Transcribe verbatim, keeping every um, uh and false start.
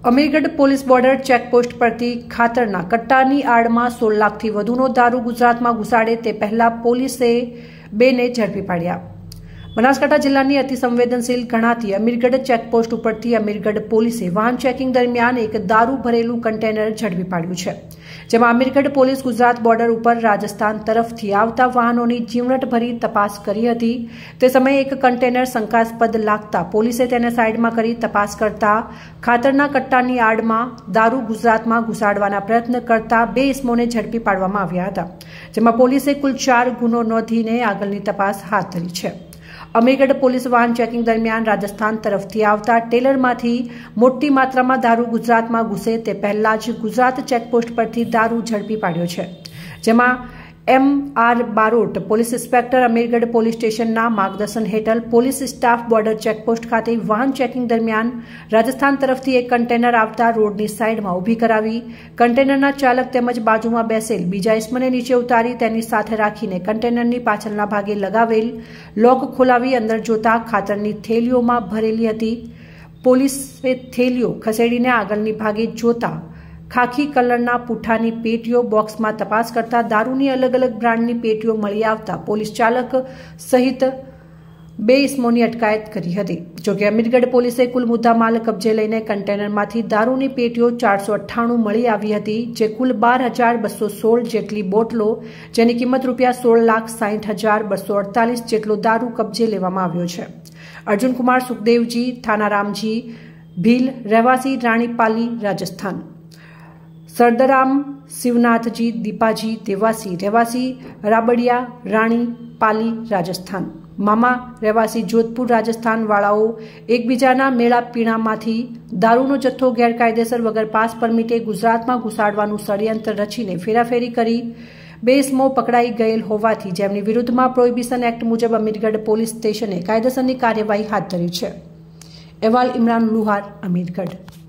Amirgadh police border checkpost પરથી ખાતરના કટ્ટાની આડમાં સોળ લાખથી વધુનો દારૂ ગુજરાતમાં ઘુસાડે તે પહેલા પોલીસે બેને ઝડપી પાડ્યા। બનાસકાંઠા જિલ્લાની અતિ સંવેદનશીલ ગણાતી અમીરગઢ ચેકપોસ્ટ ઉપરથી અમીરગઢ પોલીસે વાહન ચેકિંગ દરમિયાન એક દારૂ ભરેલું કન્ટેનર ઝડપી પાડ્યું છે, જેમાં અમીરગઢ પોલીસ ગુજરાત બોર્ડર ઉપર રાજસ્થાન તરફથી આવતા વાહનોની ઝીણવટભરી તપાસ કરી હતી। તે સમયે એક કન્ટેનર શંકાસ્પદ લાગતા પોલીસે તેને સાઈડમાં કરી તપાસ કરતા ખાતરના કટ્ટાની આડમાં દારૂ ગુજરાતમાં ઘુસાડવાના પ્રયત્ન કરતા બે ઇસમોને ઝડપી પાડવામાં આવ્યા હતા, જેમાં પોલીસે કુલ ચાર ગુનો નોંધીને આગળની તપાસ હાથ ધરી છે। અમીરગઢ પોલીસ વાહન ચેકિંગ દરમિયાન રાજસ્થાન તરફથી આવતા ટેલરમાંથી મોટી માત્રામાં દારૂ ગુજરાતમાં ઘૂસે તે પહેલા જ ગુજરાત ચેકપોસ્ટ પરથી દારૂ ઝડપી પાડ્યો છે, જેમાં M R Barot police inspector Amirgadh police સ્ટેશનના માર્ગદર્શન હેઠળ પોલીસ સ્ટાફ બોર્ડર ચેકપોસ્ટ ખાતે વાહન ચેકિંગ દરમિયાન રાજસ્થાન તરફથી એક કન્ટેનર આવતા રોડની સાઈડમાં ઊભી કરાવી કન્ટેનરના ચાલક તેમજ બાજુમાં બેસેલ બીજા ઇસમને નીચે ઉતારી તેની સાથે રાખીને કન્ટેનરની પાછળના ભાગે લગાવેલ લોક ખોલાવી અંદર જોતા ખાતરની થેલીઓમાં ભરેલી હતી। પોલીસે થેલીઓ ખસેડીને આગળની ભાગે જોતા ખાખી કલરના પૂઠાની પેટીઓ બોક્સમાં તપાસ કરતા દારૂની અલગ અલગ બ્રાન્ડની પેટીઓ મળી આવતા પોલીસ ચાલક સહિત બે ઇસમોની અટકાયત કરી હતી। જોકે અમીરગઢ પોલીસે કુલ મુદ્દામાલ કબજે લઈને કન્ટેનરમાંથી દારૂની પેટીઓ ચારસો અઠ્ઠાણું મળી આવી હતી, જે કુલ બાર હજાર બસો સોળ જેટલી બોટલો, જેની કિંમત રૂપિયા સોળ લાખ સાહીઠ હજાર બસો અડતાલીસ જેટલો દારૂ કબજે લેવામાં આવ્યો છે। અર્જુનકુમાર સુખદેવજી થાનારામજી ભીલ, રહેવાસી રાણીપાલી, રાજસ્થાન। સરદરામ શિવનાથજી દીપાજી દેવાસી, રહેવાસી રાબડિયા, રાણી પાલી, રાજસ્થાન। મામા, રહેવાસી જોધપુર, રાજસ્થાન વાળાઓ એકબીજાના મેળા પીણામાંથી દારૂનો જથ્થો ગેરકાયદેસર વગર પાસ પરમિટે ગુજરાતમાં ઘુસાડવાનું ષડયંત્ર રચીને ફેરાફેરી કરી બે ઇસમો પકડાઈ ગયેલ હોવાથી જેમની વિરુદ્ધમાં પ્રોહિબિશન એક્ટ મુજબ અમીરગઢ પોલીસ સ્ટેશને કાયદેસરની કાર્યવાહી હાથ ધરી છે। અહેવાલ ઇમરાન લુહાર, અમીરગઢ।